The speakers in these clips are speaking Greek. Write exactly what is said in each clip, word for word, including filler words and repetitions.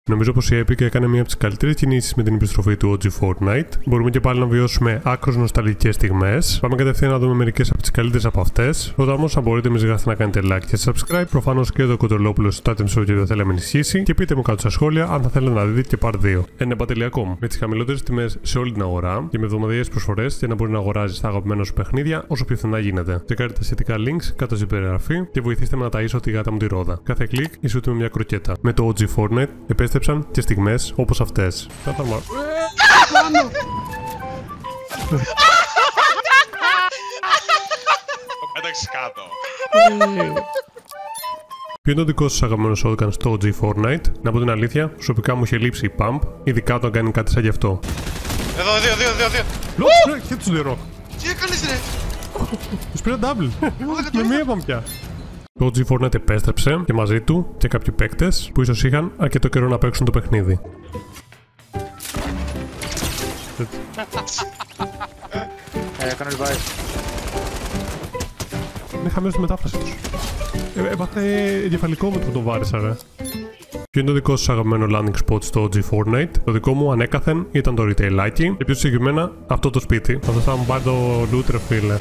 Νομίζω πως η Epic έκανε μία από τις καλύτερες κινήσεις με την επιστροφή του ο τζι Fortnite. Μπορούμε και πάλι να βιώσουμε άκρως νοσταλγικές στιγμές. Πάμε κατευθείαν να δούμε μερικές από τις καλύτερες από αυτές. Πρώτα όμως, αν μπορείτε, μη ζητάτε να κάνετε like και subscribe. Προφανώς και το Κοντρολόπουλο στο Titan Show και το θέλαμε ενισχύσει. Και πείτε μου κάτω στα σχόλια αν θα θέλετε να δείτε και part δύο. Ενεπατελειακό. Με τις χαμηλότερες τιμές σε όλη την αγορά και με εβδομαδιαίες προσφορές για να μπορεί να αγοράζει τα αγαπημένα σου παιχνίδια όσο πιο φθηνά γίνεται. Τσεκάρτε τα σχετικά links κάτω στην περιγραφή και βοηθήστε με να ταΐσω τη γάτα μου τη Ρόδα. Κάθε κλικ ισούται με μια κροκέτα. Με το ο τζι Fortnite επέστρεψαν και στιγμές όπως αυτές. Θα θα μάθω. Το πέταξες κάτω. Ποιο είναι το δικό σας αγαπημένο shotgun στο ο τζι Fortnite? Να πω την αλήθεια, προσωπικά μου είχε λείψει η pump, ειδικά όταν κάνει κάτι σαν γι' αυτό. Εδώ, δύο, δύο, δύο, δύο. Λόξ, και τους λερό. Τι έκανες ρε? Τους πήρα double. Με μία παμπιά. Το ο τζι Fortnite επέστρεψε και μαζί του και κάποιοι παίκτες που ίσως είχαν αρκετό καιρό να παίξουν το παιχνίδι. Έκανε revive. Είναι χαμένος τη μετάφραση τους. Ε, έπαθε εγκεφαλικό με το που τον βάρισα, ρε. Ποιο είναι το δικό σας αγαπημένο landing spot στο ο τζι Fortnite? Το δικό μου ανέκαθεν ήταν το retailάκι και πιο συγκεκριμένα αυτό το σπίτι. Αυτό θα μου πάρει το loot, ρε φίλε.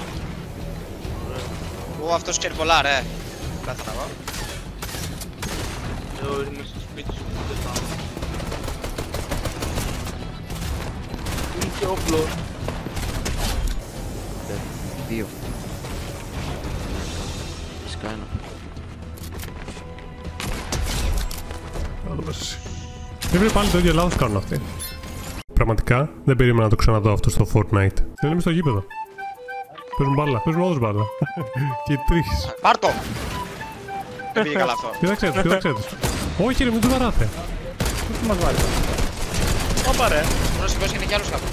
Ω, αυτός ξέρει πολλά ρε. Κάτω να πάω. Εγώ είμαι στο σπίτι σου, δεν πάω. Είναι και όπλο. Δύο. Φυσικά ένα. Θα το πες εσύ. Πρέπει πάλι το ίδιο λάθος κάνουν αυτοί. Πραγματικά δεν περίμενα να το ξαναδώ αυτό στο Fortnite. Δεν είμαι στο γήπεδο. Παίζουν μπάλα, παίζουν όντως μπάλα. Και οι τρεις. Πάρ' το! Δεν πήγε καλά αυτό. Κοίταξέ τους, κοίταξέ τους. Όχι ρε, μην τους βαράτε. Τι μας βάλει? Όπα ρε. Μπορείς να είναι κι άλλους κάτω.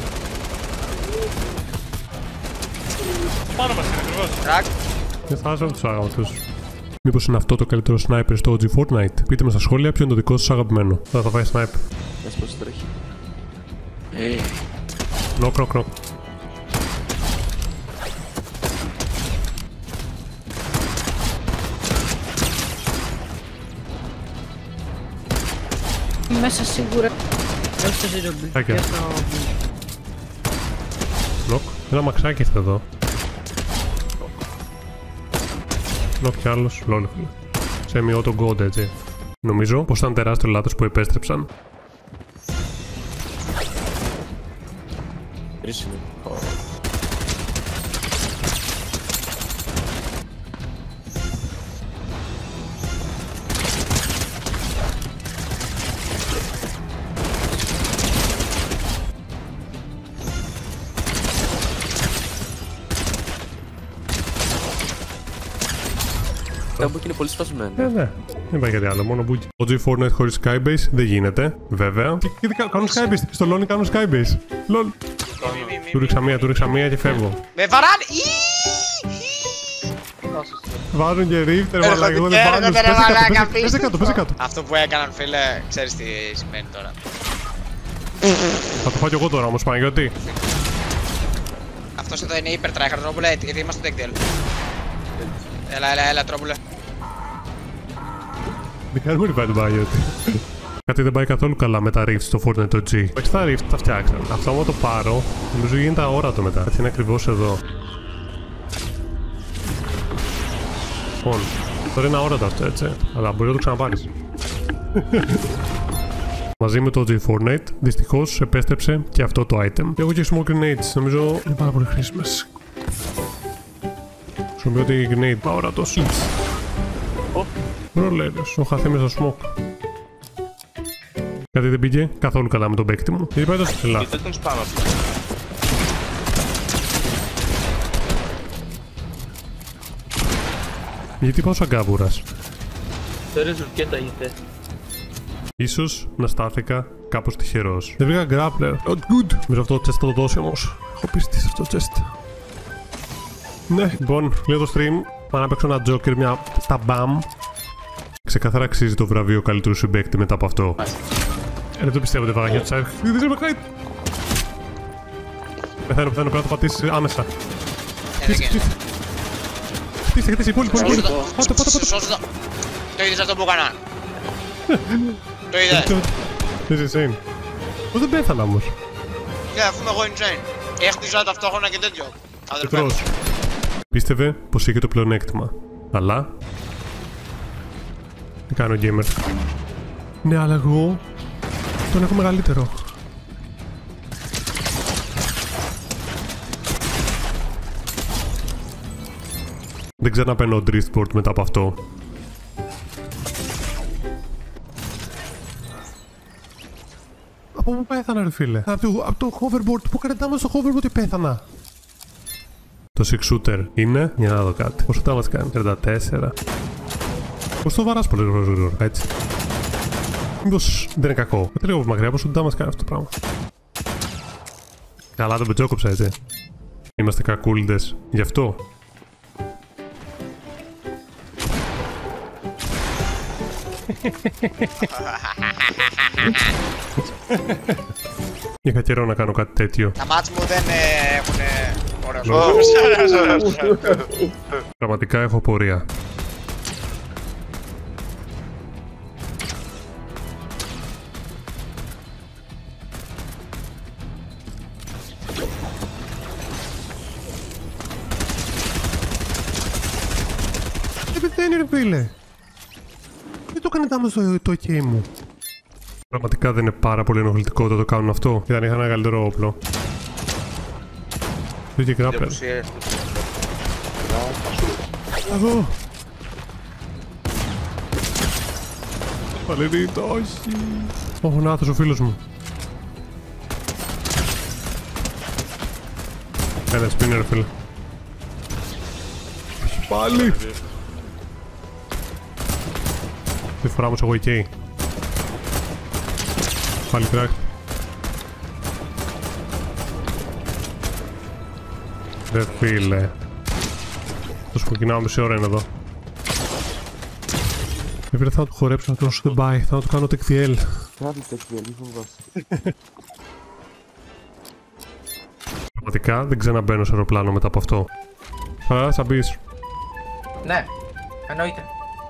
Πάνω μας είναι ακριβώς. Τρακ. Δεν θα άσχομαι τους άγαμους. Μήπως είναι αυτό το καλύτερο sniper στο ο τζι Fortnite? Πείτε με στα σχόλια ποιο είναι το δικό σας αγαπημένο. Θα θα φάει sniper. Δες πως τρέχει. Ε. Νοκ, νοκ, νοκ. Μέσα σίγουρα. Μέσα στη ζόμπι. Άκια. Νοκ. Ένα μαξάκι ήρθε εδώ. Νοκ κι άλλος. Λόλε φίλε. Σε μειώ τον God έτσι. Νομίζω πως ήταν τεράστιο λάθος που επέστρεψαν. Κρίσιμο. Τα μπουκ είναι πολύ σπασμένα. Ε, ναι. Δεν πάει κάτι άλλο, μόνο μπουκ. ο τζι Fortnite χωρίς Skybase δεν γίνεται, βέβαια. Και, και κάνουν Skybase, στο Loni κάνουν Skybase. Λολ. Του ρίξα μία, του ρίξα μία και φεύγω. Με βαράν! Βάζουν και ρίφτερ, μαλάκα, εγώ δεν βάζω. Πέσε κάτω, πέσε κάτω. Αυτό που έκαναν φίλε, ξέρεις τι σημαίνει τώρα. Θα το φάω κι εγώ τώρα όμως, Παναγιώτη. Αυτός εδώ είναι hyper tryhard, Τρόμπουλε, γιατί είμαστε στο deck deal. Έλα, έλα, έλα, Τρόμπουλε. Δεν κάνουμε revive τον Παναγιώτη. Κάτι δεν πάει καθόλου καλά με τα rifts στο Fortnite ο τζι. Όχι τα rifts, τα φτιάξαν. Αυτό άμα το πάρω, νομίζω γίνεται αόρατο μετά. Κάτι είναι ακριβώς εδώ. Λοιπόν, τώρα είναι αόρατο αυτό έτσι. Αλλά μπορεί να το ξαναπάρεις. Μαζί με το ο τζι Fortnite, δυστυχώς επέστρεψε και αυτό το item. Έχω και smoke grenades, νομίζω είναι πάρα πολύ χρήσιμες. Χρησιμοποιώ τη grenade, αόρατος. Ρολέρες, ο χαθεί μέσα στο smoke. Κάτι δεν πήγε καθόλου καλά με τον παίκτη μου. Γιατί πάει τόσο ψηλά. Δεν τον σπάνω. Γιατί πάω σαν γκάβουρας. Τώρα ζουρκέτα είτε. Ίσως να στάθηκα κάπως τυχερός. Δεν βρήκα grappler. Not good. Μέσα αυτό το chest θα το δώσει όμως. Έχω πίστη σε αυτό το chest. Ναι, λοιπόν, λέω το stream. Πάω να παίξω ένα Joker, μια στα μπαμ. Ξεκαθαρά αξίζει το βραβείο καλύτερου συμπαίκτη μετά από αυτό. Ε, δεν το πιστεύω, δεν βάγα για δεν ξέρω με kite. Πεθαίνω, πεθαίνω, πρέπει να το πατήσεις άμεσα. Χτίσε, χτίσε. Χτίσε, χτίσε, πολύ, πολύ, πολύ. Πάτε, πάτε, πάτε. Το είδες αυτό που έκανα. Το είδες. Είσαι insane. Πώς δεν πέθανα όμως. Ναι, αφού είμαι εγώ insane. Έχτιζα ταυτόχρονα και τέτοιο. Πετρός. Πίστευε πως είχε το πλεονέκτημα. Αλλά... τι κάνει ο gamer. Ναι, αλλά εγώ... τον έχω μεγαλύτερο. Δεν ξαναπαίνω driftboard μετά από αυτό. Από πού πέθανα ρε φίλε? Από το, από το hoverboard. Πού κρατάμε στο hoverboard και πέθανα. Το six shooter είναι, για να δω κάτι. Πόσο τα μας κάνει? τριάντα τέσσερα. Πώς το βαράς πολύ γρήγορα, έτσι. Μήπως δεν είναι κακό. Δεν λίγο μακριά, πόσο τα μας κάνει αυτό το πράγμα. Καλά τον πετσόκοψα, έτσι. Είμαστε κακούλντες. Γι' αυτό. Είχα καιρό να κάνω κάτι τέτοιο. Τα μάτς μου δεν έχουν ωραίο σκοπό. Πραγματικά έχω πορεία. Δεν πεθαίνει ρε φίλε. Δεν το έκανε τάμος το, το OK μου. Πραγματικά δεν είναι πάρα πολύ ενοχλητικό το το κάνουν αυτό. Ήταν είχα ένα καλύτερο όπλο. Δεν είχε γκράπλερ. Εδώ. Παλαιρίτο, όχι. Ο Νάθος ο φίλος μου. Ένα σπίνι ρε φίλε. Όχι πάλι. Τη φορά όμως εγώ εκεί. Πάλι crack. Ρε φίλε. Το σκοκκινάω μισή ώρα είναι εδώ. Έπρεπε θα του χορέψω να το stand by. Θα του κάνω τεκδιέλ. Κράτη τεκδιέλ, φοβάσαι. Πραγματικά δεν ξαναμπαίνω σε αεροπλάνο μετά από αυτό. Άρα θα μπεις. Ναι, εννοείται.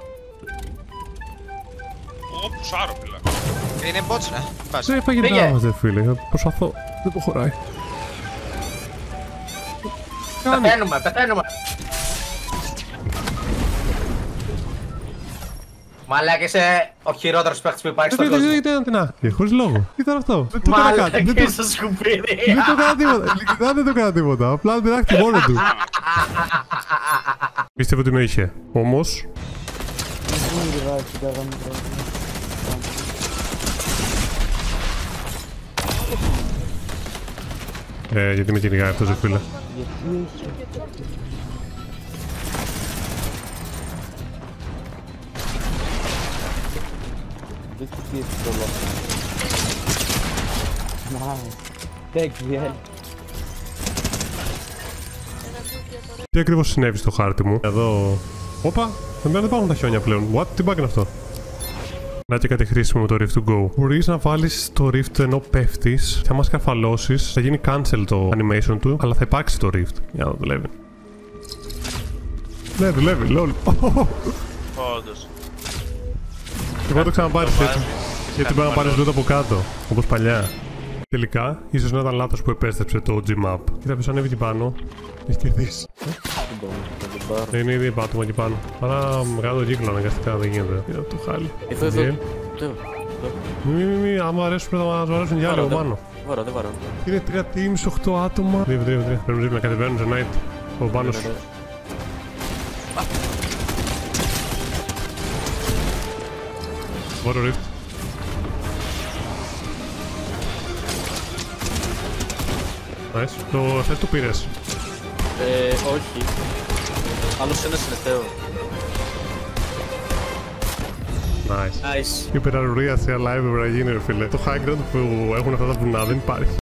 Ω, πουσάρω πιλά. Είναι bots, ναι. Πας. Δεν έφαγε Πήγε. δράμα δε φίλε. Προσπαθώ. Δεν το χωράει. Κάνει. Πεθαίνουμε, πεθαίνουμε. Μαλάκα, είσαι ο χειρότερος παίκτης που υπάρχει στον κόσμο. Δεν ήταν την άκρη. Χωρίς λόγο. Τι ήταν αυτό. Δεν το έκανα κάτι. Μαλάκα, Δεν είσαι σκουπίδι. το έκανα τίποτα. Ειλικρινά δεν το έκανα τίποτα. Απλά δεν άκρη μόνο του. Πίστευε ότι με είχε. Όμως. Ε, γιατί με κυνηγάει αυτός ο φίλε. Δεν σου πιέσει το λόγο. Nice. Τεκδιέλ. Τι ακριβώς συνέβη στο χάρτη μου. Εδώ. Όπα, εμένα δεν υπάρχουν τα χιόνια πλέον. What, τι bug είναι αυτό. Να και κάτι χρήσιμο με το Rift to Go. Μπορείς να βάλεις το Rift ενώ πέφτεις και άμα σκαρφαλώσεις θα γίνει cancel το animation του, αλλά θα υπάρξει το Rift. Για να δουλεύει. Ναι, δουλεύει, lol. Όντως. Εγώ το ξαναπάρεις έτσι. Γιατί πρέπει να πάρεις loot από κάτω, όπως παλιά. Τελικά, ίσως να ήταν λάθος που επέστρεψε το G-Map. Κοίτα ποιος ανέβει εκεί πάνω. Έχει κερδίσει. Δεν είναι ήδη πάτωμα εκεί πάνω. Άρα μεγάλο κύκλο αναγκαστικά δεν γίνεται. Κοίτα το χάλι. Εδώ, εδώ. Μη, μη, μη, άμα αρέσουν πρέπει να μας αρέσουν για άλλο πάνω. Βαρώ, δεν βαρώ. Είναι τρία teams, οκτώ άτομα. Δύο, δύο, δύο. Πρέπει να κατεβαίνουν σε night. Ο πάνω σου. Βόρειο Rift. Nice. Το θες το πήρες. Ε, όχι. Άλλος ένας είναι Θεό. Nice. Nice. Η υπεραρουρία σε live πρέπει να γίνει ρε φίλε. Το high ground που έχουν αυτά τα βουνά δεν υπάρχει.